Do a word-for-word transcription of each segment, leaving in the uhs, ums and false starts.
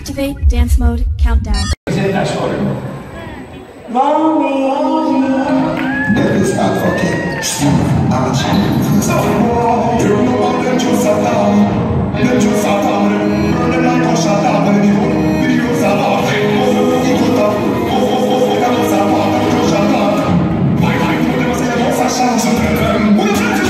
Activate dance mode countdown. Devils are fucking smooth. I'm a champion. So, you know what? Them just sat down. Them just sat down. Burning like a shot down. And the whole video sat down. Oh, he put up. Oh, oh, oh, oh, that was a part of the shot down. My mind told them I said, what's a chance to tell them? What am I to do?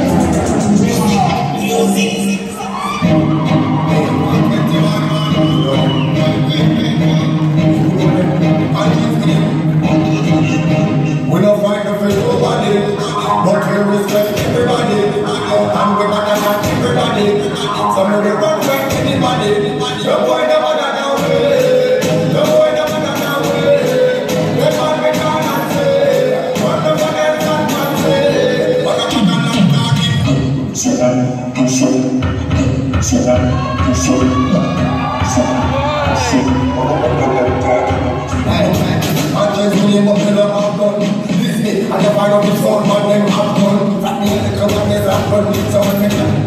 We don't fight the fish nobody, but we respect everybody. And we back and back everybody. Some of the run back anybody. The boy never got away. The boy never got away. The man we cannot say. What the fuck else can man say? What the fuck I'm not talking. Say that, do so. Say that, do so. Say that, do so. I'm just really up in the hot gun. This me, I can find out the phone, but them hot gun. Fat me in the club and there's a gun. Someone make that.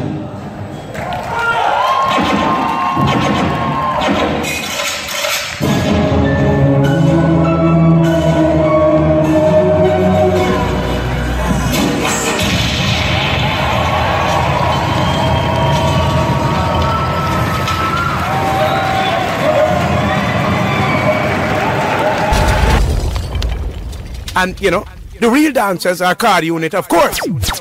And, you know, the real dancers are car unit, of course.